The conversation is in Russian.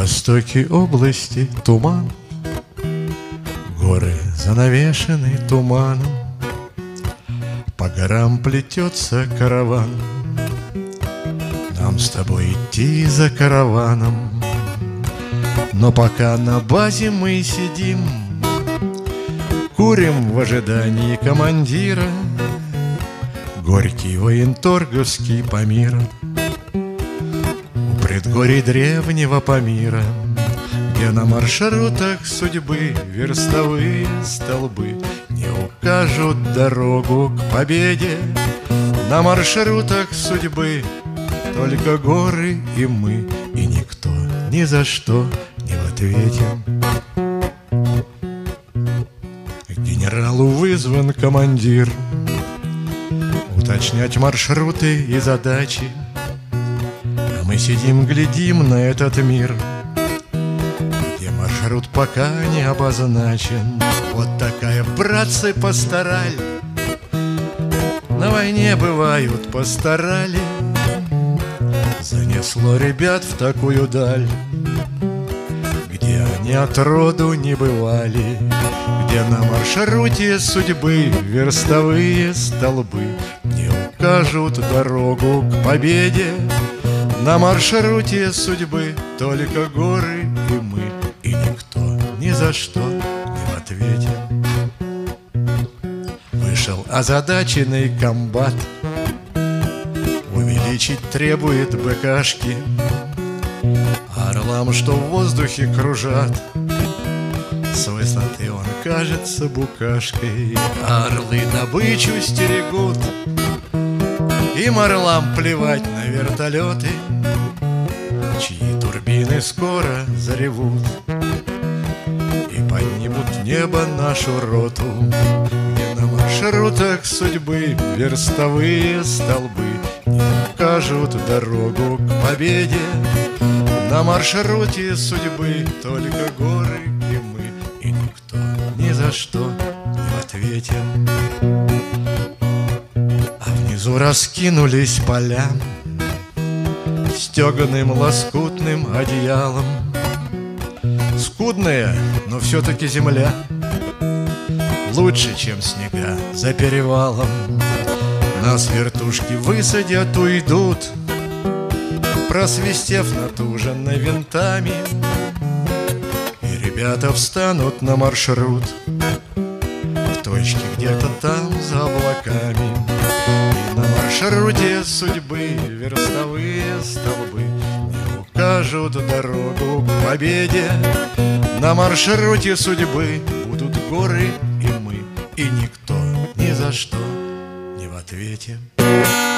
востоке области туман, горы занавешены туманом, по горам плетется караван. Нам с тобой идти за караваном, но пока на базе мы сидим, курим в ожидании командира, горький военторговский Памир. У предгорий древнего Памира, где на маршрутах судьбы верстовые столбы не укажут дорогу к победе. На маршрутах судьбы только горы и мы, и никто ни за что не в ответе. К генералу вызван командир уточнять маршруты и задачи, а мы сидим, глядим на этот мир, где маршрут пока не обозначен. Вот такая, братцы, пастораль. На войне бывают пасторали. Занесло ребят в такую даль, где они отроду не бывали, где на маршруте судьбы верстовые столбы не укажут дорогу к победе. На маршруте судьбы только горы и мы, и никто ни за что не в ответе. Вышел озадаченный комбат, увеличить требует БКшки, орлам, что в воздухе кружат, с высоты он кажется букашкой. Орлы добычу стерегут, им, орлам, плевать на вертолеты, чьи турбины скоро заревут и поднимут в небо нашу роту, где на маршрутах судьбы верстовые столбы не укажут дорогу к победе. На маршруте судьбы только горы и мы, и никто ни за что не в ответе. А внизу раскинулись поля стеганым лоскутным одеялом. Скудная, но все-таки земля лучше, чем снега за перевалом. Нас вертушки высадят, уйдут, просвистев натуженно винтами, и ребята встанут на маршрут в точке где-то там за облаками. И на маршруте судьбы верстовые столбы не укажут дорогу к победе. На маршруте судьбы будут горы и мы, и никто ни за что не в ответе.